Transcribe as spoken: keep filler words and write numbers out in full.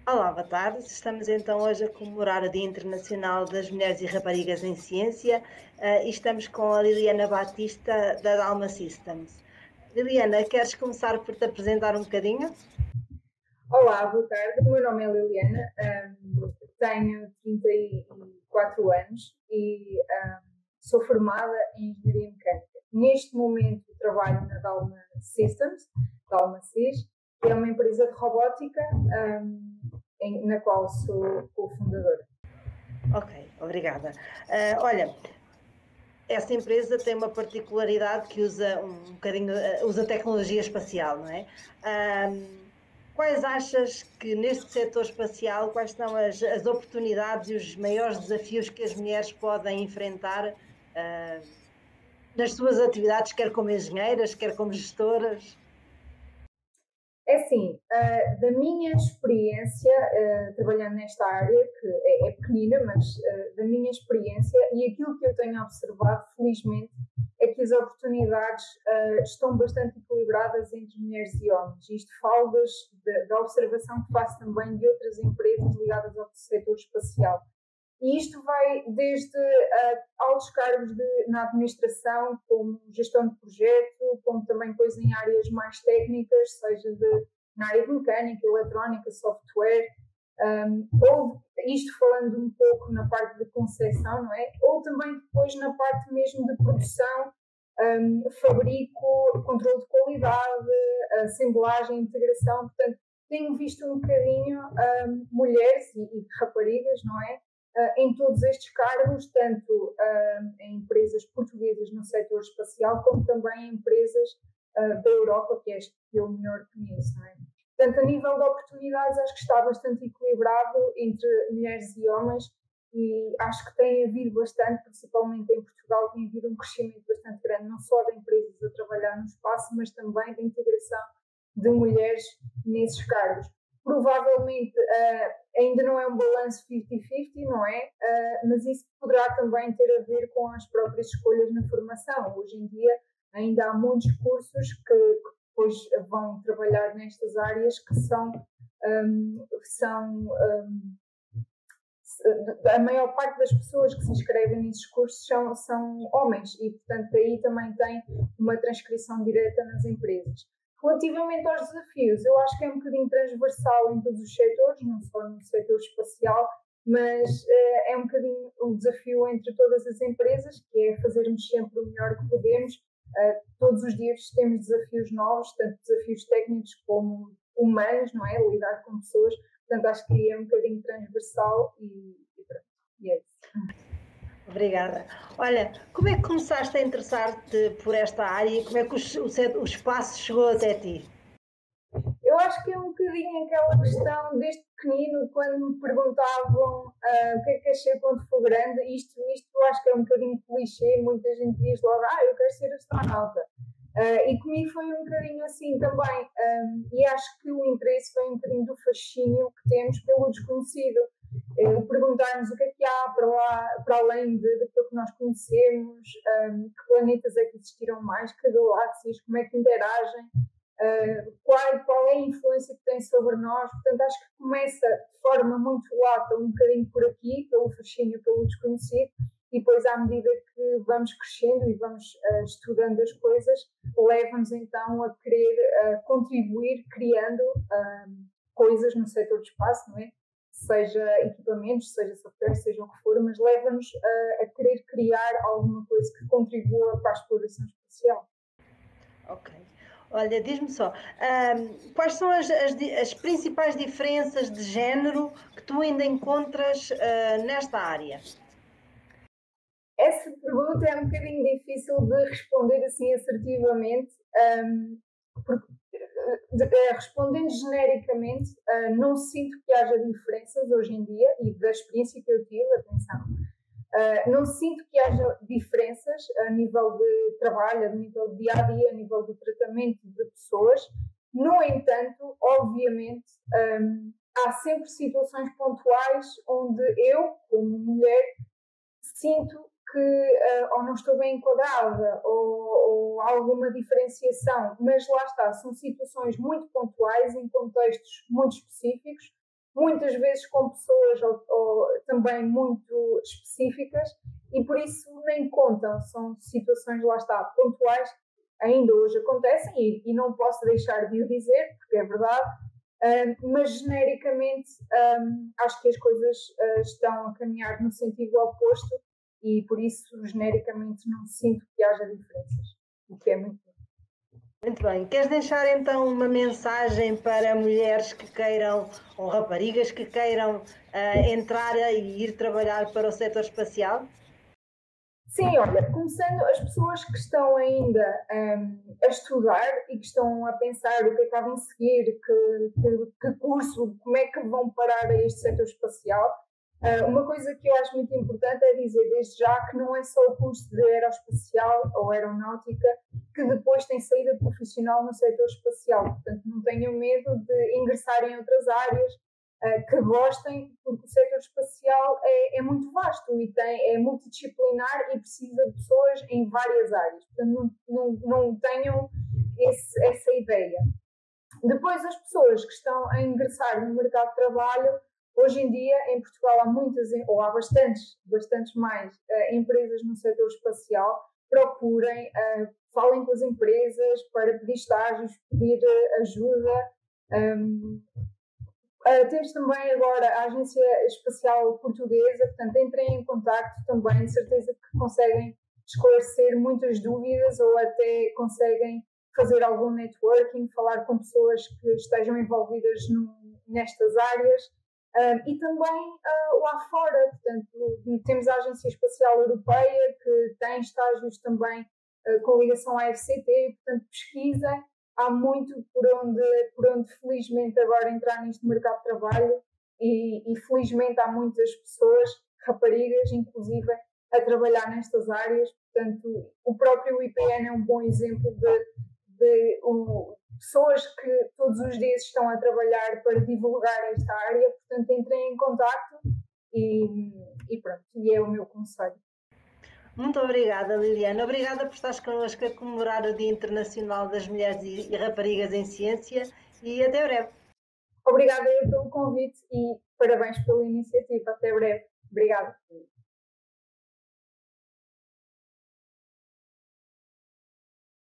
Olá, boa tarde. Estamos então hoje a comemorar o Dia Internacional das Mulheres e Raparigas em Ciência, eh, e estamos com a Liliana Batista da Dalma Systems. Liliana, queres começar por te apresentar um bocadinho? Olá, boa tarde. O meu nome é Liliana, um, tenho trinta e quatro anos e um, sou formada em Engenharia Mecânica. Neste momento trabalho na Dalma Systems, Dalma Sys, que é uma empresa de robótica um, em, na qual sou cofundadora. Ok, obrigada. Uh, olha, essa empresa tem uma particularidade que usa um bocadinho, usa tecnologia espacial, não é? Um, quais achas que neste setor espacial, quais são as, as oportunidades e os maiores desafios que as mulheres podem enfrentar uh, nas suas atividades, quer como engenheiras, quer como gestoras? É assim, uh, da minha experiência, uh, trabalhando nesta área, que é, é pequenina, mas uh, da minha experiência e aquilo que eu tenho observado, felizmente, é que as oportunidades uh, estão bastante equilibradas entre mulheres e homens. Isto falo das, da, da observação que faço também de outras empresas ligadas ao setor espacial. E isto vai desde uh, altos cargos de, na administração, como gestão de projeto, como também coisas em áreas mais técnicas, seja de, na área de mecânica, eletrónica, software, um, ou isto falando um pouco na parte de concepção, não é? Ou também depois na parte mesmo de produção, um, fabrico, controle de qualidade, assemblagem, integração. Portanto, tenho visto um bocadinho um, mulheres e, e raparigas, não é? Uh, em todos estes cargos, tanto uh, em empresas portuguesas no setor espacial, como também em empresas uh, da Europa, que é as que eu melhor conheço. Não é? Portanto, a nível de oportunidades, acho que está bastante equilibrado entre mulheres e homens e acho que tem havido bastante, principalmente em Portugal, tem havido um crescimento bastante grande, não só de empresas a trabalhar no espaço, mas também da integração de mulheres nesses cargos. Provavelmente uh, ainda não é um balanço cinquenta cinquenta, não é? Uh, mas isso poderá também ter a ver com as próprias escolhas na formação. Hoje em dia ainda há muitos cursos que, que depois vão trabalhar nestas áreas que são, um, são um, a maior parte das pessoas que se inscrevem nesses cursos são, são homens e, portanto, aí também tem uma transcrição direta nas empresas. Relativamente aos desafios, eu acho que é um bocadinho transversal em todos os setores, não só no setor espacial, mas uh, é um bocadinho um desafio entre todas as empresas, que é fazermos sempre o melhor que podemos. Uh, todos os dias temos desafios novos, tanto desafios técnicos como humanos, não é? Lidar com pessoas. Portanto, acho que é um bocadinho transversal e, e pronto. E é isso. Obrigada. Olha, como é que começaste a interessar-te por esta área e como é que o, o, o espaço chegou até ti? Eu acho que é um bocadinho aquela questão desde pequenino, quando me perguntavam uh, o que é que queres ser quando for grande, isto, isto eu acho que é um bocadinho clichê, muita gente diz logo, ah, eu quero ser astronauta. Uh, e comigo foi um bocadinho assim também, um, e acho que o interesse vem um bocadinho do fascínio que temos pelo desconhecido. Uh, perguntar-nos o que é que há para lá, para além de, daquilo que nós conhecemos, um, que planetas é que existiram mais, que galáxias, como é que interagem, uh, qual, qual é a influência que tem sobre nós. Portanto, acho que começa de forma muito lata, um bocadinho por aqui, pelo fascínio, pelo desconhecido, e depois, à medida que vamos crescendo e vamos uh, estudando as coisas, leva-nos então a querer uh, contribuir criando uh, coisas no setor de espaço, não é? Seja equipamentos, seja software, seja o que for, mas leva-nos uh, a querer criar alguma coisa que contribua para a exploração espacial. Ok. Olha, diz-me só, um, quais são as, as, as principais diferenças de género que tu ainda encontras uh, nesta área? Essa pergunta é um bocadinho difícil de responder assim assertivamente, um, porque, uh, respondendo genericamente, uh, não sinto que haja diferenças hoje em dia, e da experiência que eu tive, atenção, uh, não sinto que haja diferenças a nível de trabalho, a nível de dia-a-dia, a nível do tratamento de pessoas. No entanto, obviamente, um, há sempre situações pontuais onde eu, como mulher, sinto que uh, ou não estou bem enquadrada ou, ou alguma diferenciação, mas lá está, são situações muito pontuais, em contextos muito específicos, muitas vezes com pessoas ou, ou também muito específicas, e por isso nem contam, são situações, lá está, pontuais, ainda hoje acontecem, e, e não posso deixar de o dizer, porque é verdade, um, mas genericamente um, acho que as coisas uh, estão a caminhar no sentido oposto, e por isso genericamente não sinto que haja diferenças, o que é muito bom. Muito bem. Queres deixar então uma mensagem para mulheres que queiram, ou raparigas que queiram uh, entrar e ir trabalhar para o setor espacial? Sim, olha, começando as pessoas que estão ainda um, a estudar e que estão a pensar o que é que devem seguir, que, que, que curso, como é que vão parar a este setor espacial, uh, uma coisa que eu acho muito importante é dizer desde já que não é só o curso de aeroespacial ou aeronáutica que depois tem saída profissional no setor espacial, portanto não tenham medo de ingressar em outras áreas, Uh, que gostem, porque o setor espacial é, é muito vasto e tem, é multidisciplinar e precisa de pessoas em várias áreas. Portanto, não, não, não tenham esse, essa ideia. Depois, as pessoas que estão a ingressar no mercado de trabalho, hoje em dia, em Portugal, há muitas, ou há bastantes, bastantes mais uh, empresas no setor espacial. Procurem, uh, falem com as empresas para pedir estágios, pedir uh, ajuda. Um, Uh, temos também agora a Agência Espacial Portuguesa, portanto entrem em contacto também, de certeza que conseguem esclarecer muitas dúvidas ou até conseguem fazer algum networking, falar com pessoas que estejam envolvidas no, nestas áreas. Uh, e também uh, lá fora, portanto temos a Agência Espacial Europeia que tem estágios também uh, com ligação à F C T, portanto pesquisem. Há muito por onde, por onde felizmente agora entrar neste mercado de trabalho e, e felizmente há muitas pessoas, raparigas inclusive, a trabalhar nestas áreas. Portanto, o próprio I P N é um bom exemplo de, de um, pessoas que todos os dias estão a trabalhar para divulgar esta área. Portanto, entrem em contacto e, e pronto, e é o meu conselho. Muito obrigada, Liliana. Obrigada por estares connosco a comemorar o Dia Internacional das Mulheres e Raparigas em Ciência e até breve. Obrigada eu pelo convite e parabéns pela iniciativa. Até breve. Obrigada.